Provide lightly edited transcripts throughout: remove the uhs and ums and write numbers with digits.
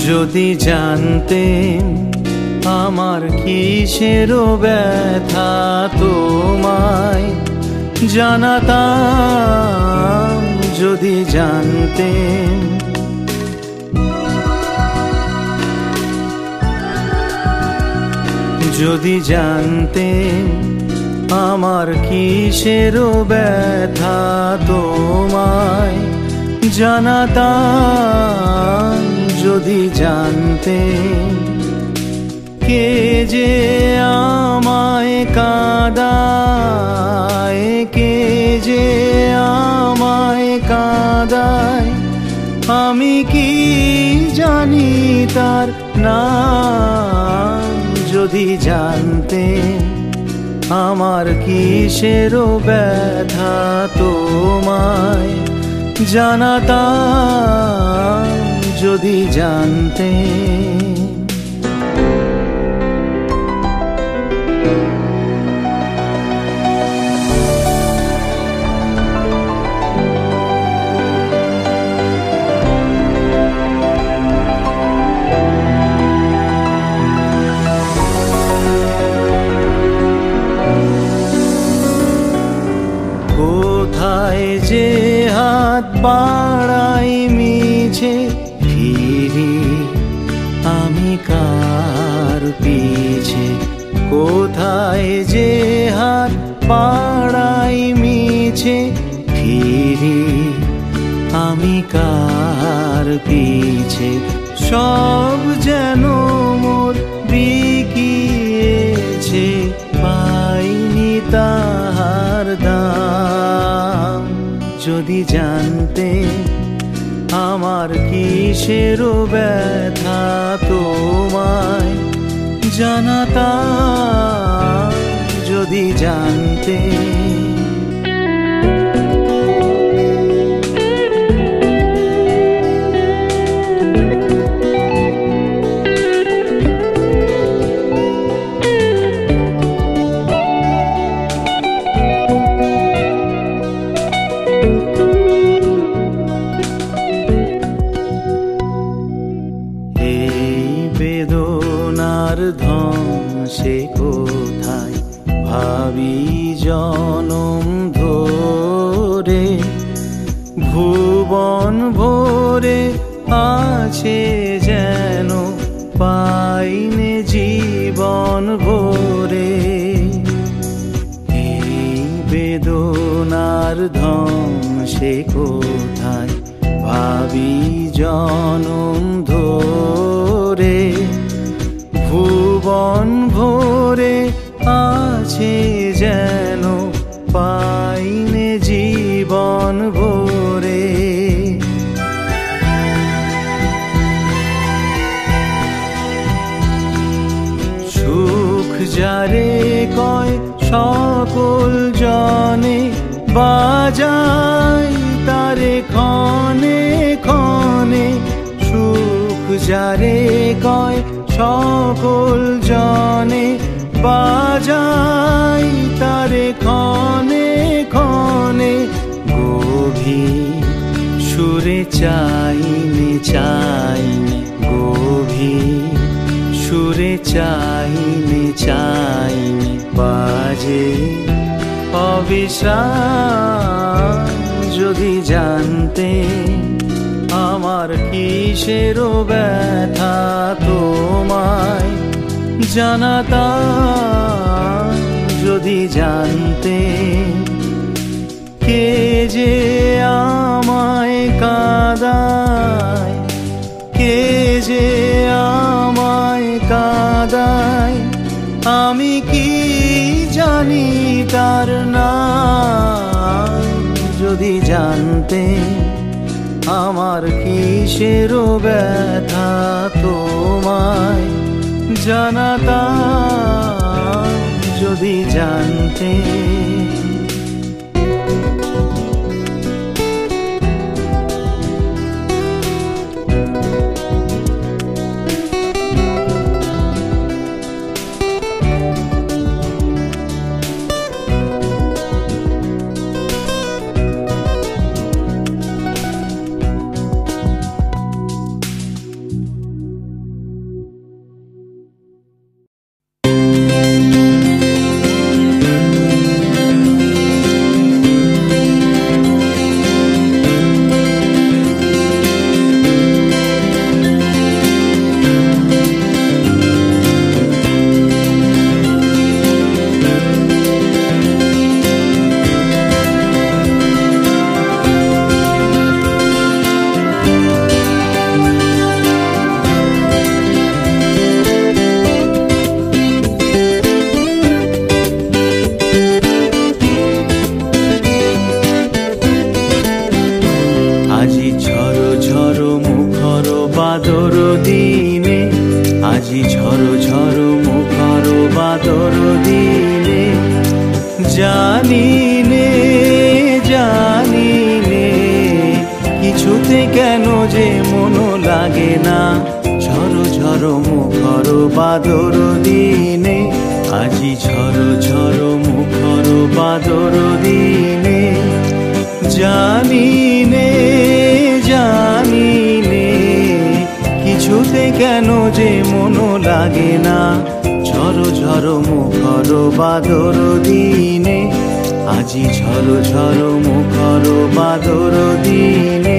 যদি জানতেন আমার কিসের ব্যথা তোমায় জানাতাম, যদি জানতেন। যদি জানতেন আমার কিসের ব্যথা তোমায় জানাতাম, যদি জানতেন কে যে আমায় কাঁদায়, কে যে আমায় কাঁদায়, আমি কি জানি তার নাম। যদি জানতেন আমার কিসের ব্যথা তোমায় জানাতাম, যদি জানতেন। কোথায় যে হাত বাড়াই মিছে ফিরি আমি কার পিছে, কোথায় যে হাত বাড়াই মিছে ফিরি আমি কার পিছে। সব যেন মোর বিকিয়েছে, পাইনি তাহার দাম। যদি জানতেন আমার কিসের ব্যথা তোমায় জানাতাম, যদি জানতেন। বেদনার ধ্বংসে কোথায় ভাবি জনম ধরে, ভুবন ভরে আছে যেন পাইনে জীবন ভরে। এই বেদনার ধ্বংসে কোথায় ভাবি জনম ধরে, ভুবন ভরে আছে যেন পাইনে জীবন ভরে। সুখ যারে কয় সকল জনে, বাজায় তারে ক্ষণে ক্ষণে। সুখ যারে কয় সকল জনে, বাজাই তারে ক্ষণে ক্ষণে। গভীর সুরে চাইনে চাইনে, গভীর সুরে চাইনে চাইনে, বাজে অবিশ্রাম। যদি জানতেন আমার কিসের ব্যথা তোমায় জানাতাম, যদি জানতেন কে যে আমায় কাঁদায়, কে যে আমায় কাঁদায়, আমি কি জানি তার নাম। যদি জানতেন আমার কিসের ব্যথা তোমায় জানাতাম, যদি জানতেন। আজি ঝড়ো ঝড়ো মুখর বাদর দিনে জানি নে কিছুতে কেন যে মন লাগে না। ঝড়ো ঝড়ো মুখর বাদর দিনে আজি ঝড়ো ঝড়ো মুখর বাদর দিনে।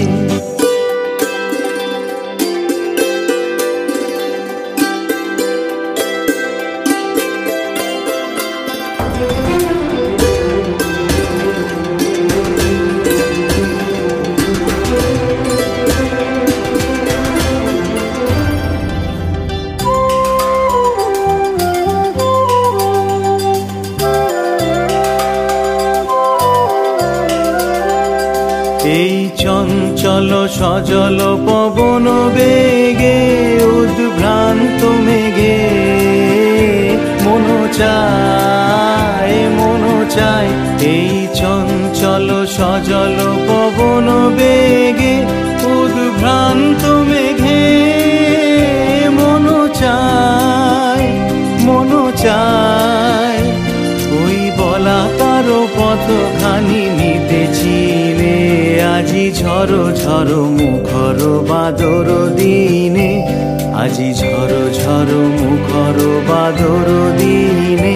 এই চঞ্চল সজল পবন বেগে উদ্ভ্রান্ত মেঘে মন চায় এই চঞ্চল সজল পবন বেগে উদ্ভ্রান্ত মেঘে মন চায় ওই বলা কারো পথখানি নিতেছিলে আজি ঝড়ো ঝড়ো মুখর বাদর দিনে আজি ঝড়ো ঝড়ো মুখর বাদর দিনে।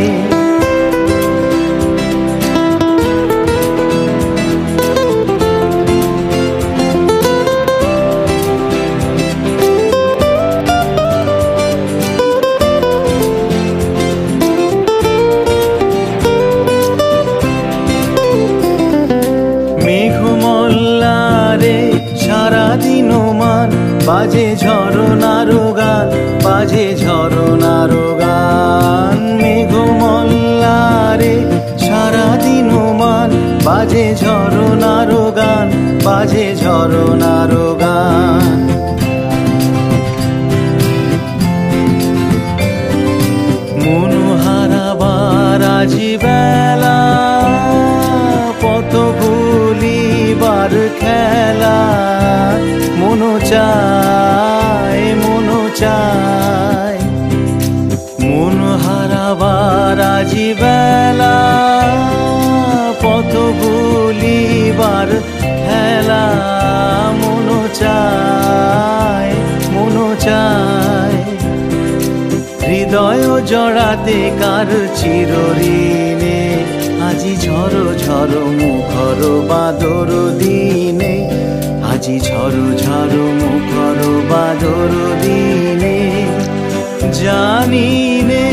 সারাদিন মান বাজে ঝরনার গান, বাজে ঝরনার গান। মেঘমল্লারে সারাদিন মান বাজে ঝরনার গান, বাজে ঝরনার গান। মন হারাবার আজি বেলা পথ ভুলিবার খেলা মন চায় মন হারাবার আজি বেলা পথ ভুলিবার খেলা মন চায় হৃদয় জড়াতে কার চিরঋণে আজি ঝড়ো ঝড়ো মুখর বাদর দিনে আজি ঝড়ো ঝড়ো মুখর বাদর দিনে। জানি নে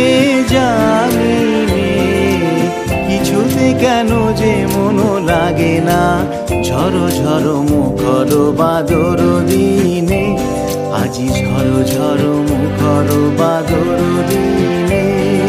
কিছুতে কেন যে মন লাগে না। ঝড়ো ঝড়ো মুখর বাদর দিনে আজি ঝড়ো ঝড়ো মুখর বাদর দিনে।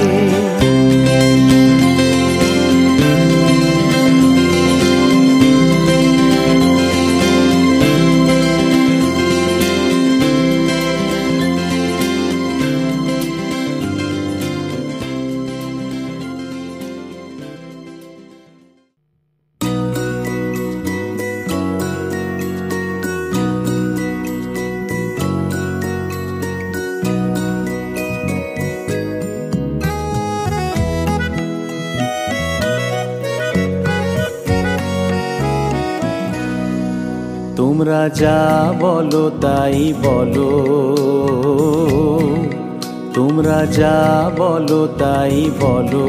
তোমরা যা বলো তাই বলো, তোমরা যা বলো তাই বলো,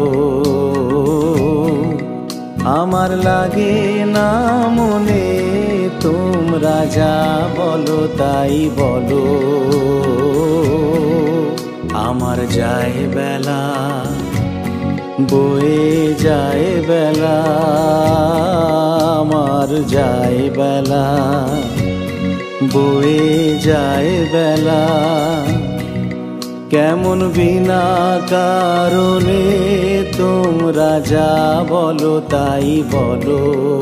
আমার লাগে না মনে। তোমরা যা বলো তাই বলো, আমার যায় বেলা বয়ে যায় বেলা, আমার যায় বেলা বয়ে যায় বেলা। কেমন বিনা কারণে তোমরা যা বলো তাই বলো,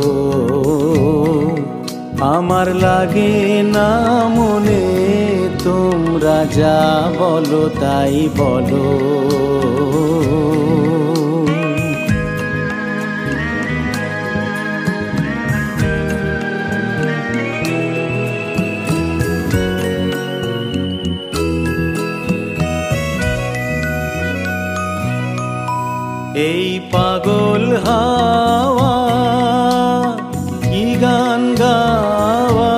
আমার লাগে না মনে। তোমরা যা বলো তাই বলো। এই পাগল হাওয়া কি গান গাওয়া,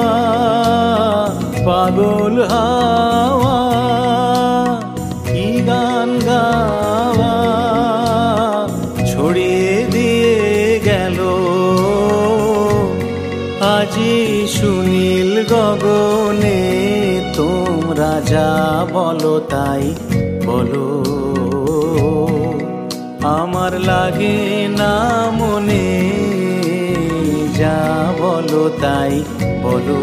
পাগল হাওয়া কি গান গাওয়া, ছড়িয়ে দিয়ে গেল আজি সুনীল গগনে। তোমরা যা বলো তাই বলো, আমার লাগে না মনে, যা বলো তাই বলো।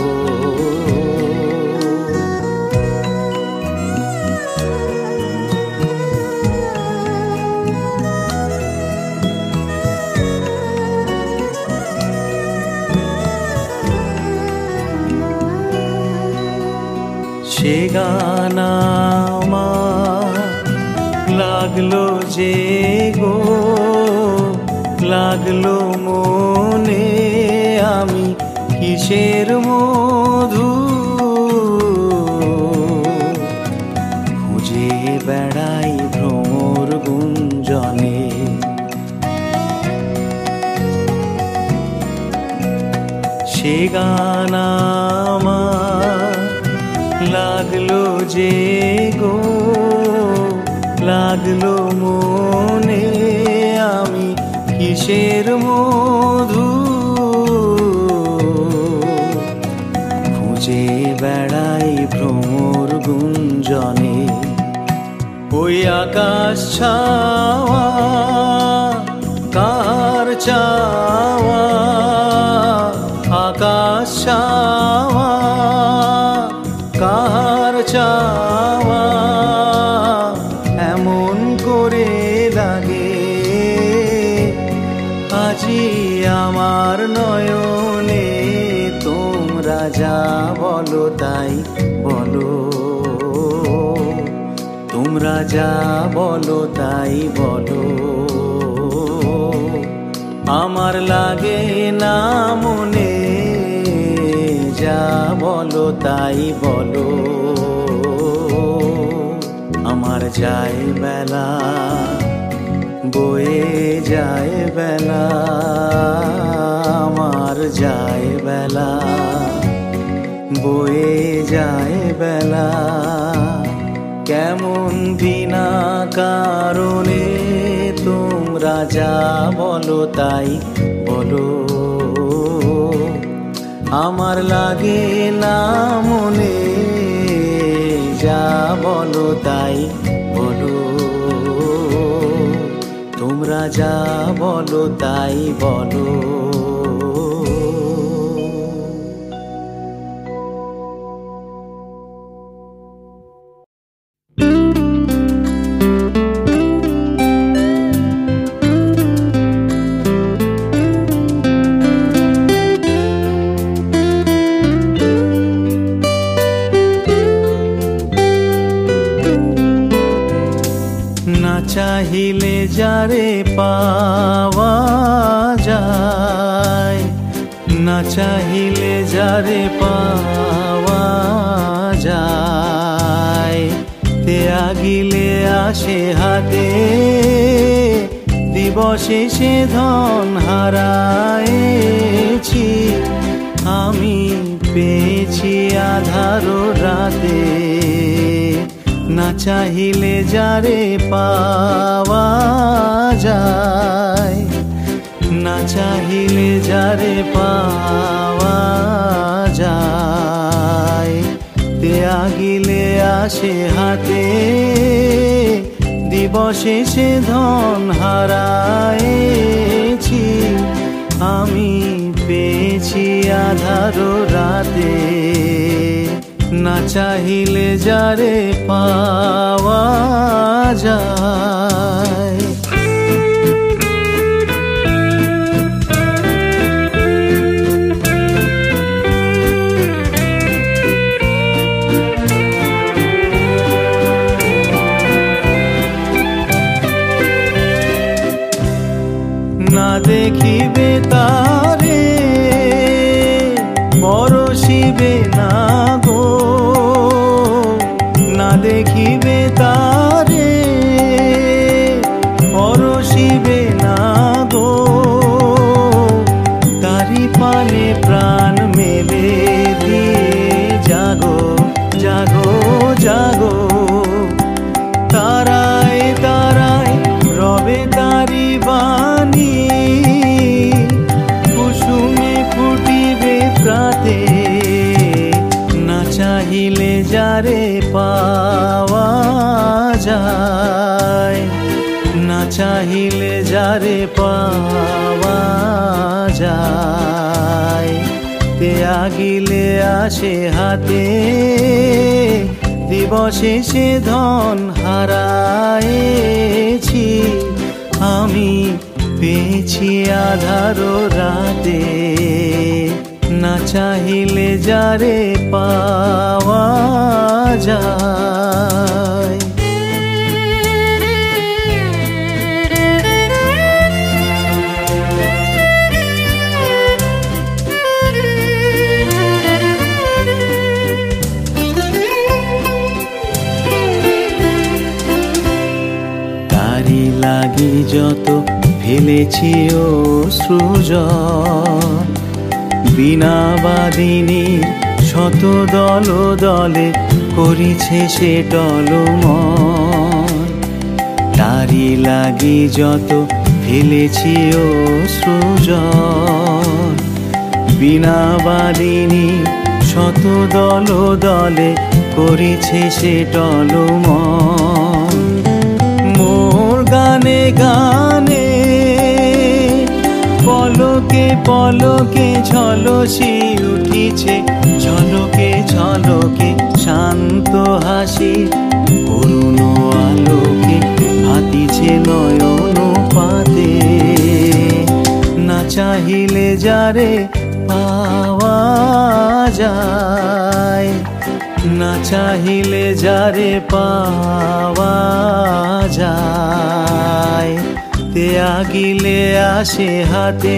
সে গান আমার লাগলো যে গো, লাগলো মনে, আমি কিসের মধু খুঁজে বেড়াই ভ্রমর গুঞ্জনে। সে গান আমার লাগলো যে গো, লাগলো মনে, আমি কিসের মধু খুঁজে বেড়াই ভ্রমর গুঞ্জনে। ওই আকাশ ছাওয়া কার চাওয়া, আকাশ ছাওয়া কার চাওয়া, এমন করে লাগে আজি আমার নয়নে। তোমরা যা বলো তাই বলো, তোমরা যা বলো তাই বলো, আমার লাগে না মনে, যা বলো তাই বলো। আমার যায় বেলা বয়ে যায় বেলা, আমার যায় বেলা বয়ে যায় বেলা, কেমন বিনা কারণে। তোমরা যা বলো তাই বলো, আমার লাগে না মনে, যা বলো তাই বলো, তোমরা যা বলো তাই বলো। চাহিলে যারে পাওয়া যায়, না চাহিলে যারে পাওয়া যায়, ত্যাগিলে আসে হাতে দিবসে সে ধন হারায়েছি আমি, পেয়েছি আধার রাতে। না চাহিলে যারে পাওয়া যায়, না চাহিলে যারে পাওয়া যায়, ত্যাগিলে আসে হাতে দিবসে সে ধন হারায়েছি আমি, পেয়েছি আধার রাতে। না চাহিলে যারে পাওয়া যায়। না দেখিবে তারে পরশিবে না গো, না দেখিবে তারে পরশ চাহিলে যারে পাওয়া যায়, ত্যাগিলে আসে হাতে, দিবসে সে ধন হারায়েছি আমি, পেয়েছি আধার রাতে। না চাহিলে যারে পাওয়া যায়। তারি লাগি যত ফেলেছি অশ্রুজল, বিনা বাদিনীর শত দল দলে করিছে সে টলমল। তারি লাগি যত ফেলেছি অশ্রুজল, বিনা বাদিনীর শত দল দলে করিছে সে টলমল। মোর গানে গানে পলকে পলকে ঝলসি উঠিছে, ঝলকে ঝলকে শান্ত হাসি, করুণ আলোকে ভাতিছে নয়ন পাতে। না চাহিলে যারে পাওয়া যায়, না চাহিলে যারে পাওয়া যায়, ত্যাগিলে আসে হাতে,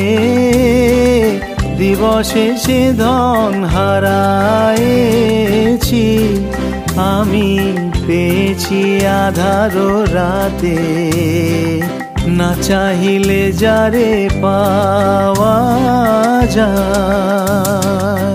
দিবসে সে ধন হারায়েছি আমি, পেয়েছি আধার রাতে। না চাহিলে যারে পাওয়া যায়।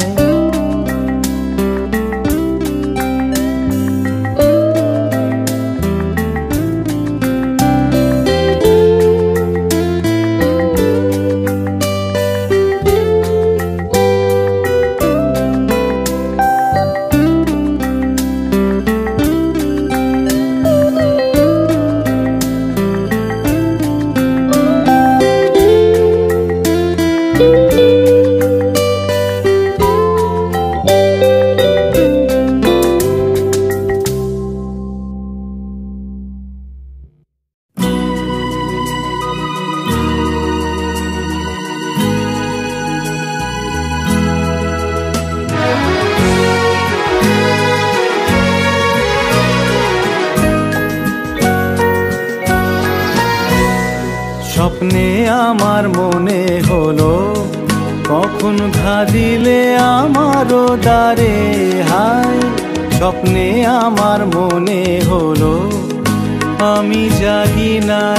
স্বপ্নে আমার মনে হলো কখন ঘা দিলে আমারও দ্বারে হায়। স্বপ্নে আমার মনে হলো আমি জাগি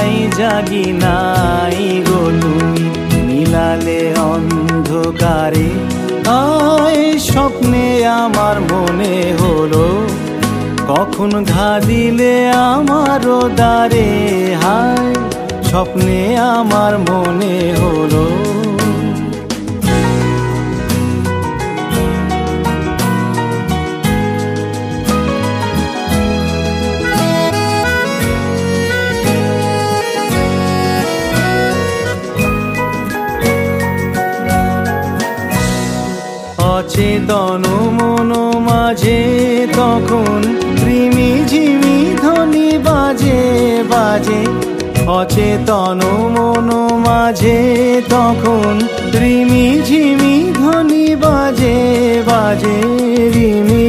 নাই গো তুমি মিলালে অন্ধকারে। আয় স্বপ্নে আমার মনে হলো কখন ঘা দিলে আমারও দ্বারে হায়। স্বপ্নে আমার মনে হলো অচেতন মন মাঝে তখন রিমি ঝিমি ধ্বনি বাজে বাজে। অচেতন মন মাঝে তখন রিমি ঝিমি ধ্বনি বাজে বাজে। রিমি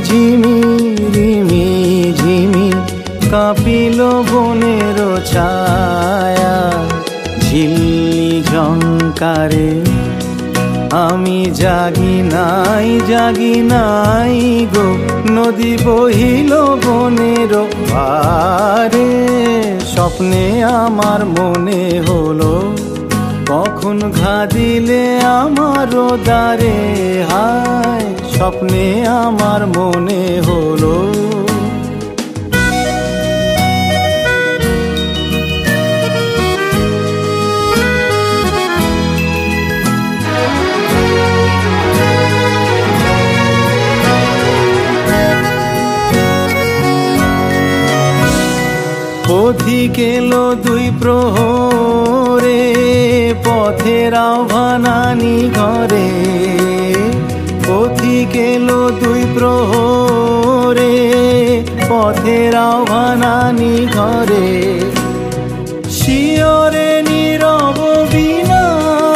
ঝিমি কাঁপিল বনের ছায়া ঝিল্লি ঝংকারে। আমি জাগি নাই গো নদী বহিল বনের পারে। স্বপ্নে আমার মনে হলো কখন ঘা দিলে আমারও দ্বারে হায়। স্বপ্নে আমার মনে হলো পথিক এলো দুই প্রহরে, পথের আহ্বানানি ঘরে। পথিক এলো দুই প্রহরে, পথের আহ্বানানি ঘরে। শিয়রে নীরব বীণা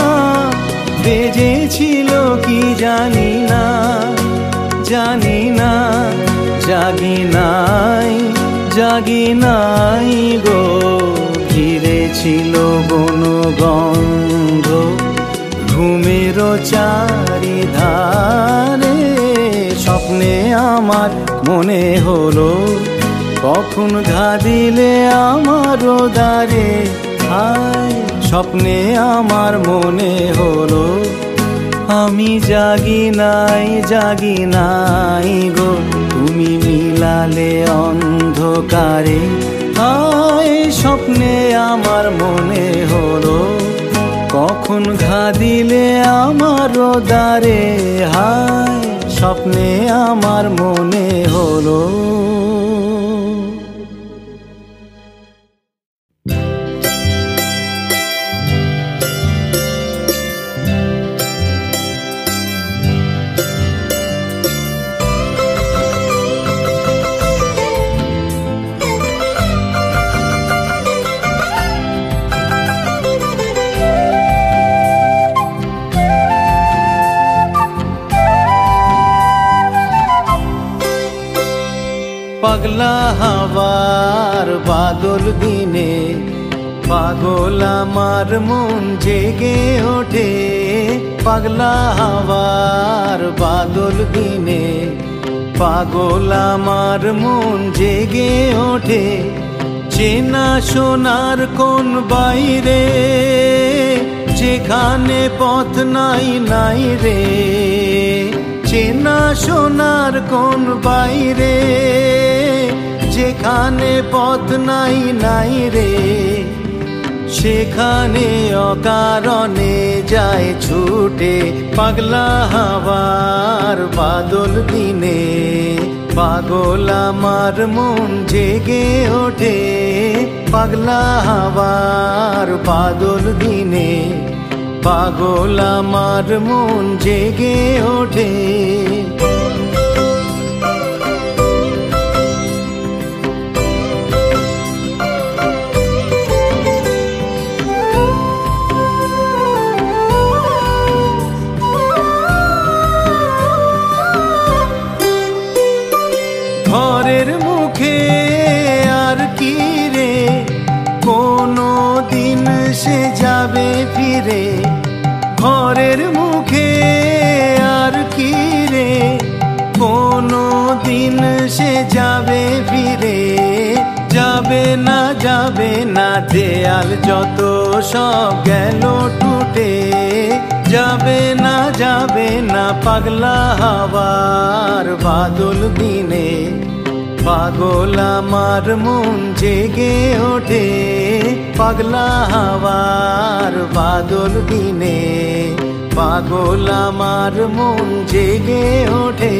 বেজেছিল কি জানি না, জানি না। জাগি নাই, জাগি নাই গো, ঘিরে ছিল বনগন্ধ ঘুমের চারিধারে। স্বপ্নে আমার মনে হলো, কখন ঘা দিলে আমার দ্বারে। হায় স্বপ্নে আমার মনে হলো, আমি জাগি নাই, জাগি নাই গো, তুমি মিলালে অন্ধকারে। হায় স্বপ্নে আমার মনে হলো, কখন ঘা দিলে আমার দ্বারে। হায় স্বপ্নে আমার মনে হলো। পাগলা হাওয়ার বাদল দিনে, পাগল আমার মন জেগে ওঠে। পাগলা হাওয়ার বাদল দিনে, পাগল আমার মন জেগে ওঠে। চেনা সোনার কোন বাইরে, যেখানে পথ নাই নাই রে। চেনা সোনার কোন বাইরে, যেখানে পথ নাই নাই রে। সেখানে অকারণে যায় ছুটে। পাগলা হাওয়ার বাদল দিনে, পাগল আমার মন জেগে ওঠে। পাগলা হাওয়ার বাদল দিনে, পাগল আমার মন জেগে ওঠে। ঘরের মুখে আর কি রে, কোনো দিন সে যাবে ফিরে। ঘরের মুখে আর কি রে, কোনো দিন সে যাবে ফিরে। যাবে না, যাবে না, দেয়াল যত সব গেল টুটে। যাবে না, যাবে না, পাগলা হাওয়ার বাদল দিনে, পাগল আমার মন জেগে ওঠে। পাগলা হাওয়ার বাদল দিনে, পাগল আমার মন জেগে ওঠে।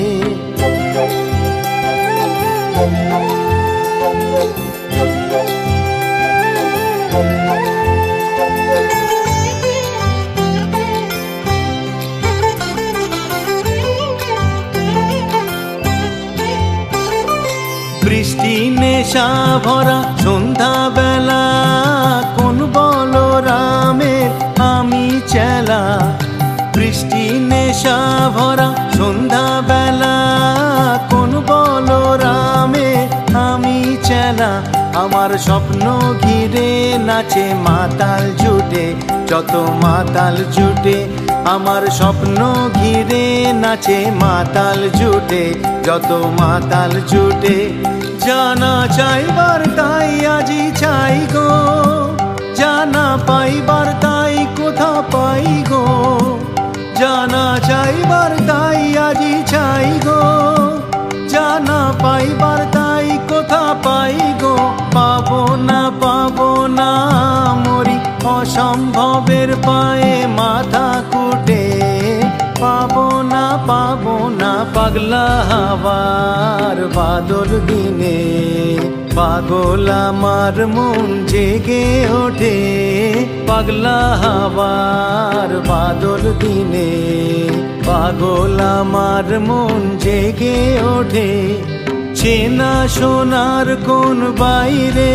বৃষ্টি নেশা ভরা সন্ধ্যা বেলা, কোন বলরামের আমি চেলা। বৃষ্টি নেশা ভরা সন্ধ্যা বেলা, কোন বলরামের আমি চেলা। আমার স্বপ্ন ঘিরে নাচে মাতাল জুটে, যত মাতাল জুটে। আমার স্বপ্ন ঘিরে নাচে মাতাল জুটে, যত মাতাল জুটে। জানা চাইবার তাই আজি চাই গো, জানা পাইবার তাই কোথা পাই গো। জানা চাইবার তাই আজি চাই গো, জানা পাইবার তাই কোথা পাই গো। পাবো না, পাবো না মরি, অসম্ভবের পায়ে মাথা কুটে। পাবো না, পাবো না, পাগলা হাওয়ার বাদল দিনে, পাগল আমার মন জেগে ওঠে পাগলা হাওয়ার বাদল দিনে। পাগল আমার মন জেগে ওঠে চেনা সোনার কোন বাইরে,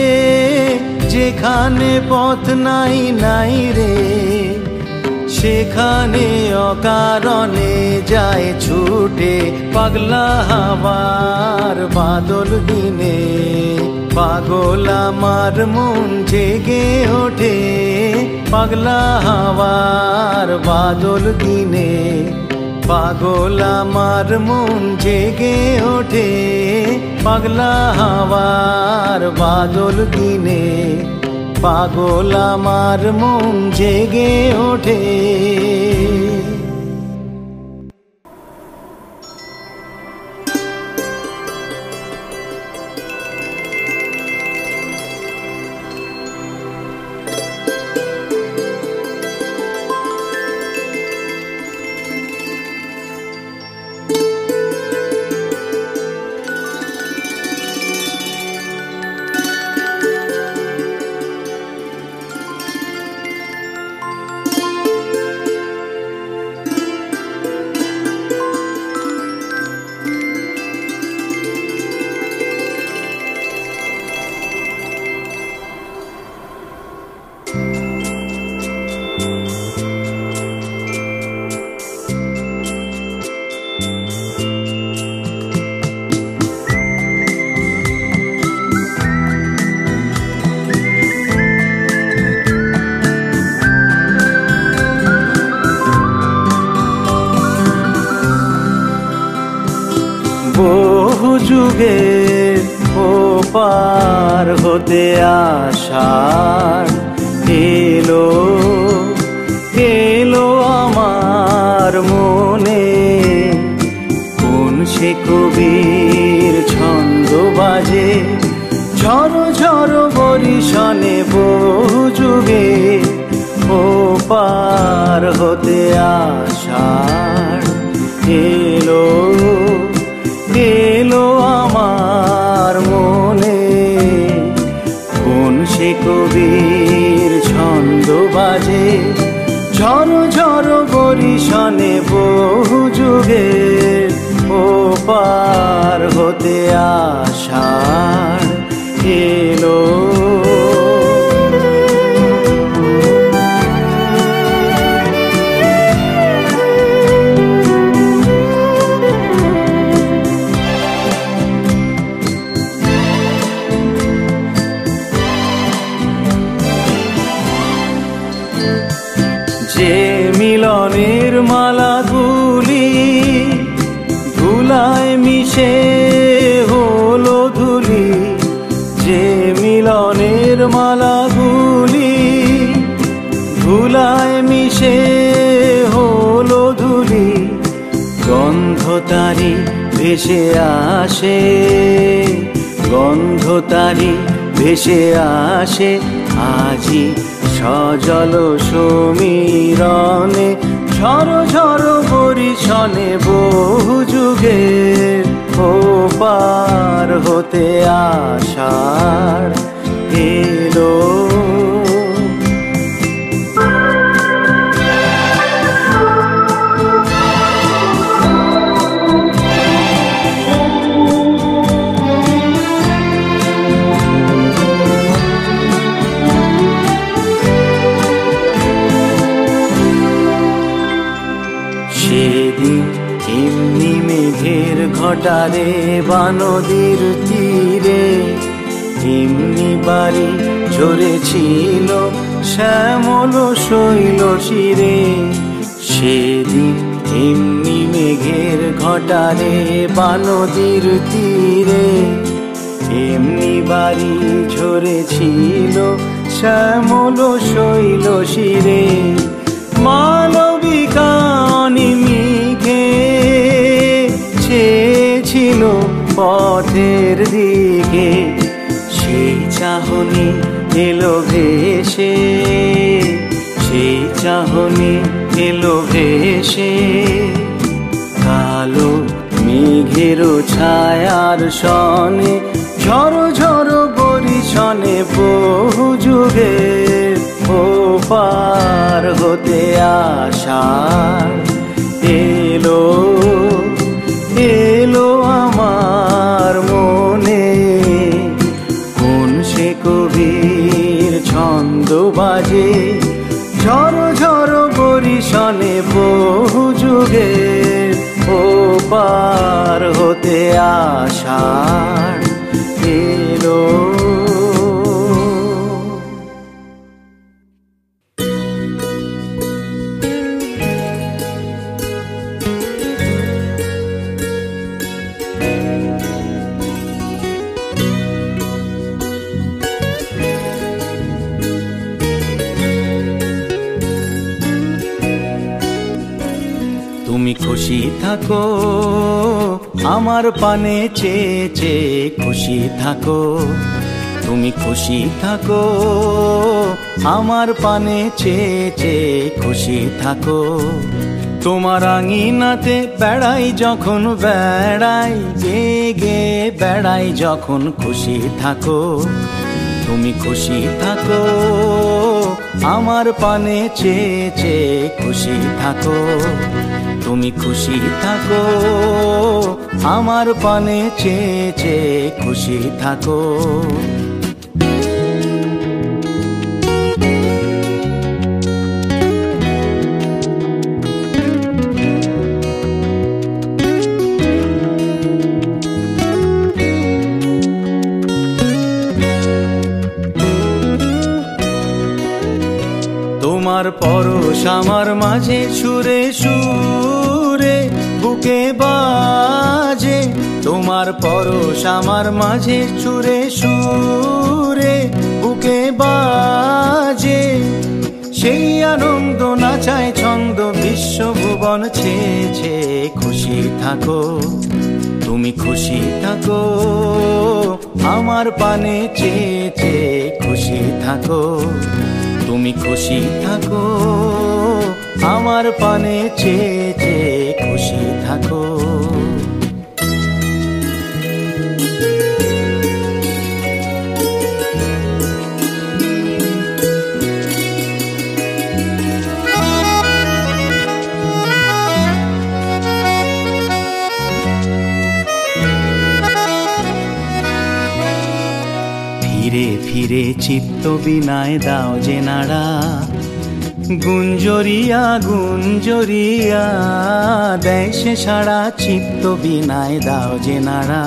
যেখানে পথ নাই নাই রে সেখানে অকারণে যায় ছুটে পাগলা হাওয়ার বাদল দিনে। পাগল আমার মন জেগে ওঠে পাগলা হাওয়ার বাদল দিনে। পাগল আমার মন জেগে ওঠে পাগলা হাওয়ার বাদল দিনে। পাগল আমার মন জেগে ওঠে। বহু যুগের ওপার হতে আসার এলো এলো আমার মনে। কোন সে কবির ছন্দ বাজে ঝড়ো ঝড়ো বরিশনে। বহু যুগে ওপার হতে আসার এলো এলো আমার মনে। কোন সে কবির ছন্দ বাজে ঝড়ো ঝড়ো বরিশনে। বহু যুগের ওপার হতে আসার এলো। যে মিলনের মালাগুলি ধুলায় মিশে হলো ধুলি। যে মিলনের মালাগুলি ধুলায় মিশে হলো ধুলি। গন্ধ তারি ভেসে আসে গন্ধ তারি ভেসে আসে আজি সজল সমীরণে। ঝড়ো ঝড়ো বরিশনে বহু যুগের ওপার হতে আসার এলো। সেদিন এমনি মেঘের ঘটারে বানদীর তীরে এমনি বাড়ি ঝরেছিল শ্যামল শৈল শিরে। সেদিন এমনি মেঘের ঘটারে বানদীর তীরে এমনি বাড়ি ঝরেছিল শ্যামল শৈল শিরে। মালবিকা অনিমিষে চেয়েছিল পথের দিকে। সেই চাহনি এলো ভেসে সেই চাহনি এলো ভেসে। কালো মেঘের ছায়ার সনে ঝড়ো ঝড়ো বরিশনে বহু যুগের ওপার হতে আসার এলো এলো আমার মনে। কোন সে কবির ছন্দ বাজে, ঝড়ো ঝড়ো বরিশনে বহু যুগের ওপার হতে আসার এলো। তুমি খুশি থাকো আমার পানে চেয়ে চেয়ে খুশি থাকো। তুমি খুশি থাকো আমার পানে চেয়ে চেয়ে খুশি থাকো। তোমার আঙিনাতে বেড়াই যখন বেড়াই, গে গে বেড়াই যখন খুশি থাকো। তুমি খুশি থাকো আমার পানে চেয়ে চেয়ে খুশি থাকো। তুমি খুশি থাকো আমার পানে চেয়ে চেয়ে খুশি থাকো। তোমার পরশ আমার মাঝে সুরে সুরে বুকে বাজে। তোমার পরশ আমার মাঝে সুরে সুরে বুকে বাজে। সেই আনন্দ নাচায় ছন্দ বিশ্বভুবন ছেয়ে ছেয়ে খুশি থাকো। তুমি খুশি থাকো আমার পানে চেয়ে চেয়ে খুশি থাকো। তুমি খুশি থাকো আমার পানে চেয়ে চেয়ে খুশি থাকো। ফিরে ফিরে চিত্ত বিনায় দাও যে নাড়া, গুঞ্জরিয়া গুঞ্জরিয়া দেয় সে সারা। চিত্ত বিনায় দাও যে নাড়া।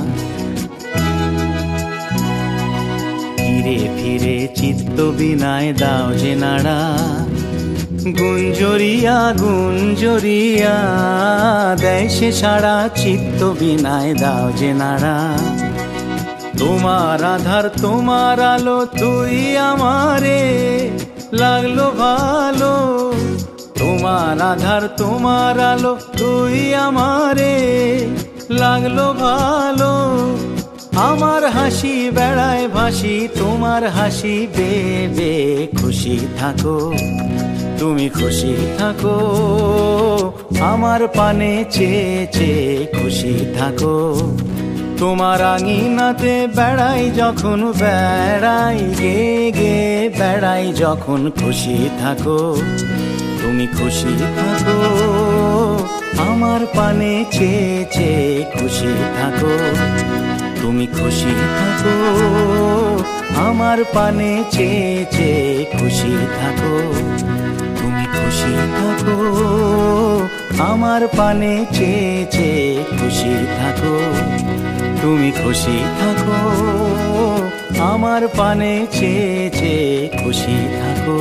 ফিরে ফিরে চিত্ত বিনায় দাও যে নাড়া, গুঞ্জরিয়া গুঞ্জরিয়া দেয় সে সারা। চিত্ত বিনায় দাও যে নাড়া। তোমার আধার তোমার আলো তুই আমারে লাগলো ভালো। তোমার আধার তোমার আলো তুই আমারে লাগলো ভালো। আমার হাসি বেড়ায় ভাসি তোমার হাসি বেয়ে বেয়ে খুশি থাকো। তুমি খুশি থাকো আমার পানে চেয়ে চেয়ে খুশি থাকো। তোমার আঙিনাতে বেড়াই যখন বেড়াই, গে গে বেড়াই যখন খুশি থাকো। তুমি খুশি থাকো আমার পানে চেয়ে চেয়ে খুশি থাকো। তুমি খুশি থাকো আমার পানে চেয়ে চেয়ে খুশি থাকো। তুমি খুশি থাকো আমার পানে চেয়ে চেয়ে খুশি থাকো। তুমি খুশি থাকো আমার পানে চেয়ে চেয়ে খুশি থাকো।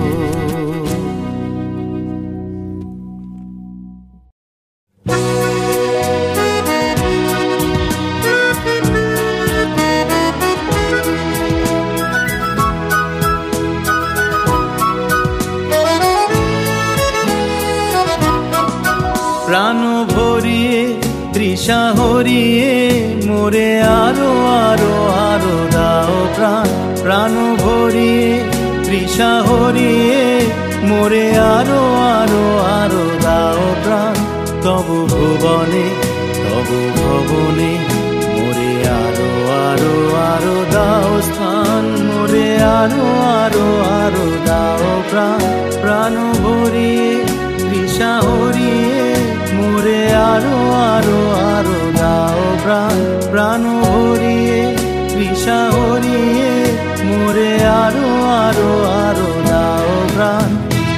প্রাণ ভরিয়ে তৃষা হরিয়ে মোরে আরো আরো আরো দাও প্রাণ। প্রাণ ভরিয়ে তৃষা হরিয়ে মোরে আরো আরো আরো দাও প্রাণ। তবু ভুবনে তবু ভবনে মোরে আরো আরো আরো আরো আরো দাও প্রাণ, প্রাণ ভরিয়ে তৃষা হরিয়ে মোরে আরো আরো আরো দাও প্রাণ, প্রাণ ভরিয়ে তৃষা হরিয়ে মোরে আরো আরো আরো দাও প্রাণ।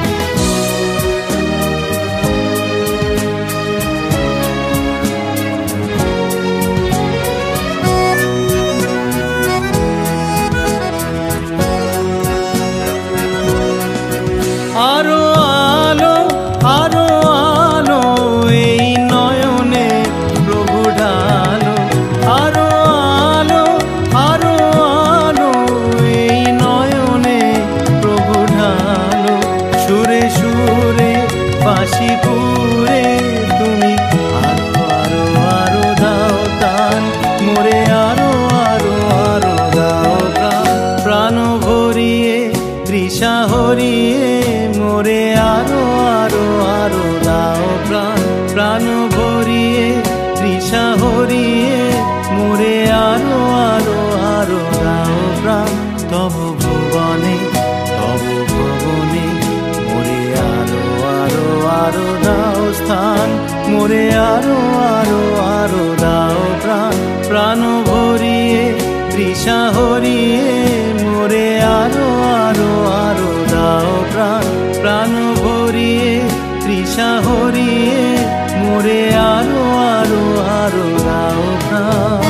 আরো আলো আরো আলো এই নয়নে প্রভু ঢালো, আরো আলো আরো আলো এই নয়নে প্রভু ঢালো। সুরে সুরে বাঁশি পুরে তুমি আরো আরো আরো দাও তান, মোরে আরো আরো আরো দাও প্রাণ, প্রাণ ভরিয়ে তৃষা হরিয়ে মোরে আরো আরো আরো দাও প্রাণ, প্রাণ ভরিয়ে তৃষা হরিয়ে মোরে আরো আরো আরো দাও প্রাণ। তব ভুবনে তব ভুবনে মোরে আরো আরো আরো দাও স্থান, মোরে আরো আরো আরো দাও প্রাণ, প্রাণ ভরিয়ে তৃষা হরিয়ে মোরে আরো আরো আরো দাও প্রাণ, প্রাণ ভরিয়ে তৃষা হরিয়ে মোরে আরো আরো আরো দাও প্রাণ।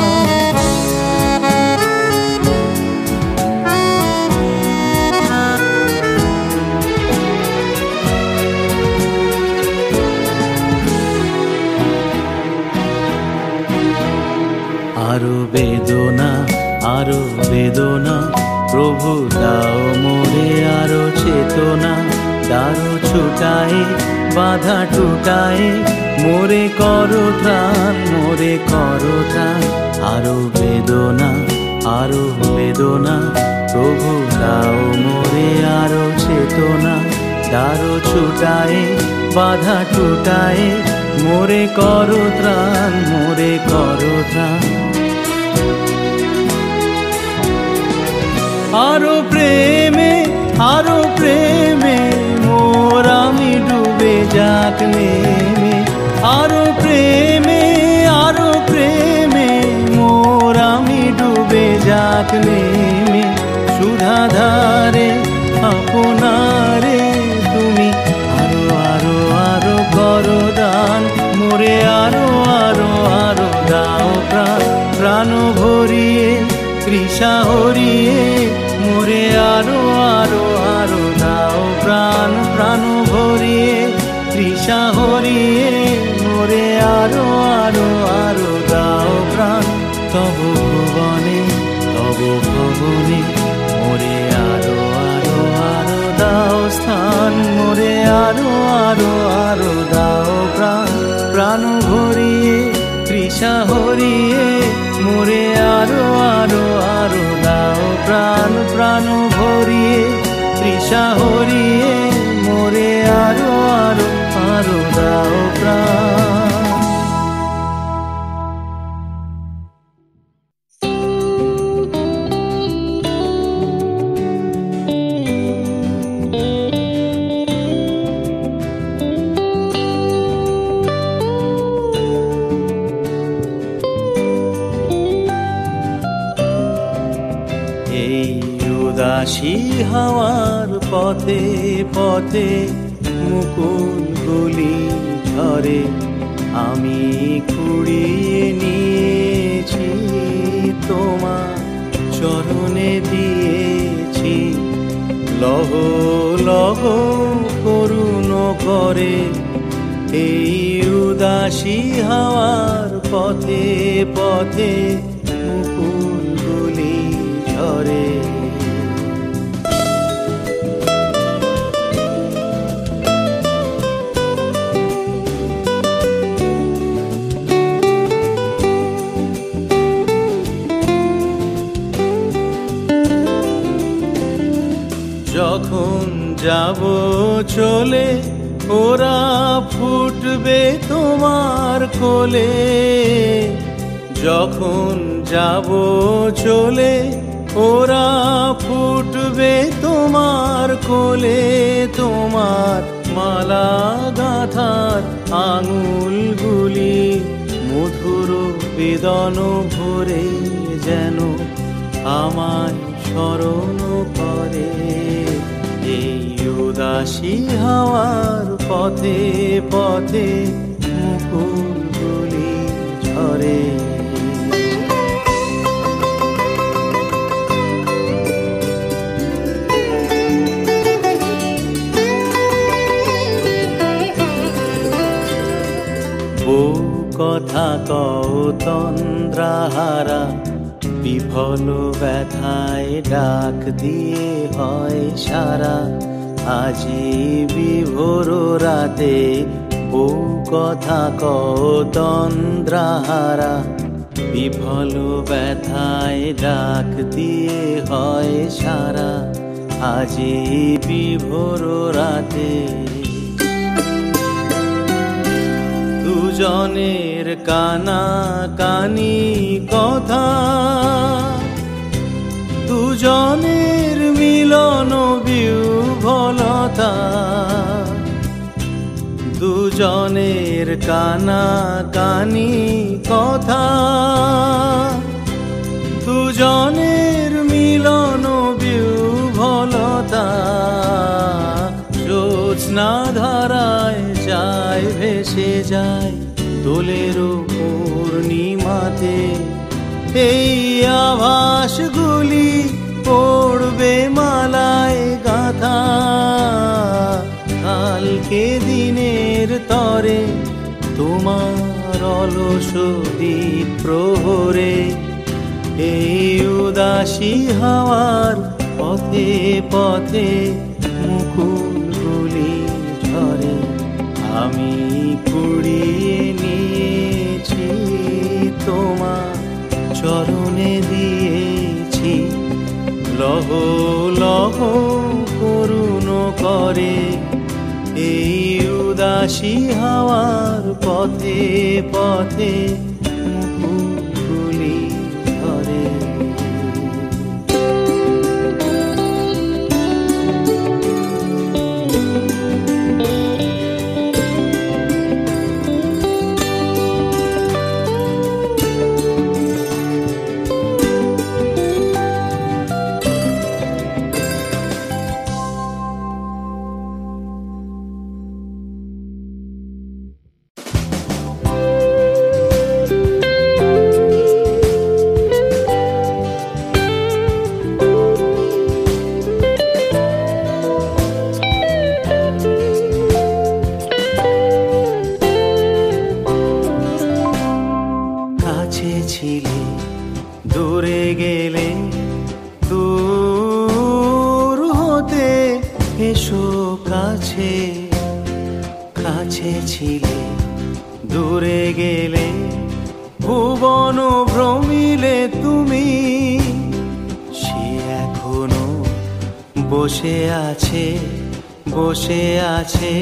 আরো বেদনা আরো বেদনা প্রভু দাও মোরে আরো চেতনা, দারো ছুটায় বাধা টুটায় মোরে করো ত্রাণ, মোরে করো ত্রাণ। আরো বেদনা আরো বেদনা প্রভু দাও মোরে আরো চেতনা, দারো ছুটায় বাধা টুটায় মোরে করো ত্রাণ, মোরে করো ত্রাণ। আরো প্রেমে মোর আমি ডুবে যাক নেমে, আরো প্রেমে মোর আমি ডুবে যাক নেমে। সুধাধারে আপনারে তুমি আরো আরো আরো করো দান, মোরে আরো আরো আরো দাও প্রাণ, প্রাণ ভরিয়ে তৃষা হরিয়ে মোরে আরো আরো আরো দাও প্রাণ, প্রাণ ভরিয়ে তৃষা হরিয়ে মোরে আরো আরো আরো দাও প্রাণ। তব ভুবনে তব ভুবনে মোরে আরো আরো আরো দাও স্থান, মোরে আরো আরো আরো দাও প্রাণ, প্রাণ ভরিয়ে তৃষা হরিয়ে মোরে আরো আরো আরো দাও প্রাণ, প্রাণ ভরিয়ে তৃষা হরিয়ে মোরে আরো আরো আরো দাও প্রাণ। উদাসী হাওয়ার পথে পথে মুকুলগুলি ঝরে, আমি কুড়িয়ে নিয়েছি তোমার চরণে দিয়েছি। লহ লহ করুণ করে এই উদাসী হাওয়ার পথে পথে মুকুলগুলি ঝরে। যখন যাব চলে ওরা ফুটবে তোমার কোলে, যখন যাব চলে ওরা ফুটবে তোমার কোলে, তোমার মালা গাঁথার আঙুলগুলি মধুর বেদন ভরে যেন আমায় স্মরণ করে। এই উদাসী হাওয়ার পথে পথে মুকুলগুলি ঝরে। বউ কথা কও তন্দ্রাহারা, বিফল ব্যথায় ডাক দিয়ে হয় সারা। আজি বিভোর রাতে বউ কথা কও তন্দ্রাহারা, বিফল ব্যথায় ডাক দিয়ে হয় সারা। আজি বিভোর রাতে দুজনের কানা কানি কথা, দুজনের মিলন বিহ্বলতা। দুজনের কানা কানি কথা, দুজনের মিলন বিহ্বলতা। জ্যোৎস্না ধারায় যায় ভেসে যায় দোলের পূর্ণিমাতে। এই আভাসগুলি পড়বে মালায় গাঁথা, কালকে দিনের তরে তোমার অলস দ্বীপ প্রহরে। এই উদাসী হাওয়ার পথে পথে মুকুলগুলি ঝরে। আমি কুড়িয়ে নিয়েছি তোমার চরণে দিয়েছি, লহ লহ করুণ করে। এই উদাসী হাওয়ার পথে পথে মুকুলগুলি ঝরে। দূরে গেলে দূর হতে এসো কাছে, কাছে ছিলে দূরে গেলে ভুবন ভ্রমিলে তুমি। সে এখনো বসে আছে, বসে আছে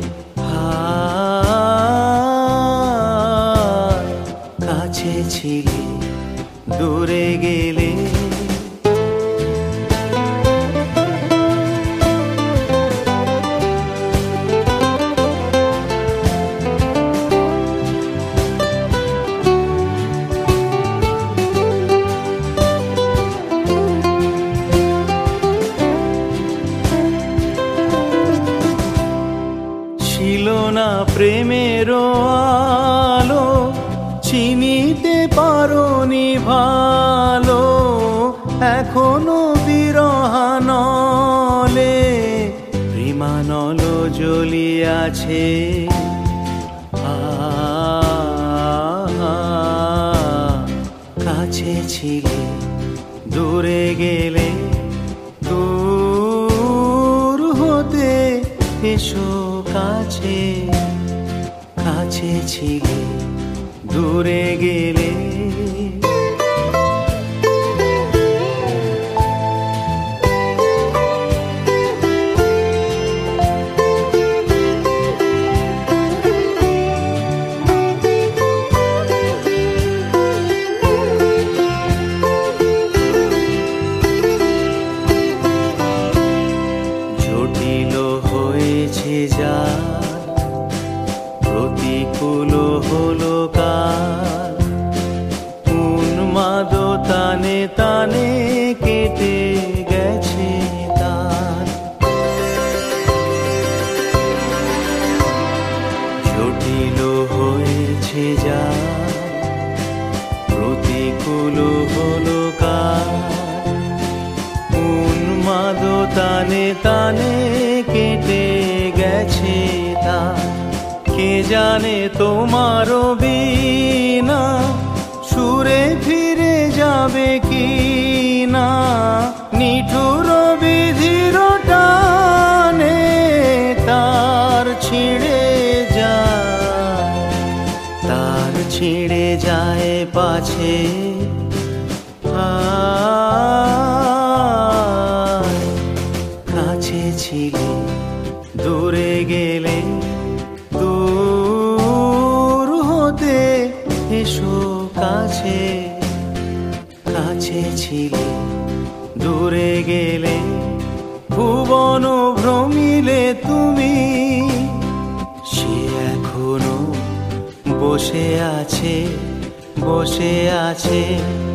কাছে ছিলে দূরে গেলে। ছিল না প্রেমের আলো, চিনিতে পারোনি ভালো। এখনো বিরহানলে প্রেমানল জ্বলিয়াছে। কাছে ছিলে দূরে গেলে দূর হতে এসো কাছে, কাছে ছিলে দূরে গেলে। তানে তানে কেটে গেছে তা। কে জানে তোমারও বিনা সুরে ফিরে যাবে কি না। নিঠুর বিধির টানে তার ছিঁড়ে যায়, তার ছিঁড়ে যায় পাছে। কাছে ছিলে দূরে গেলে, দূর হতে এসো কাছে। কাছে ছিলে দূরে গেলে, ভুবন ভ্রমিলে তুমি। সে এখনো বসে আছে, বসে আছে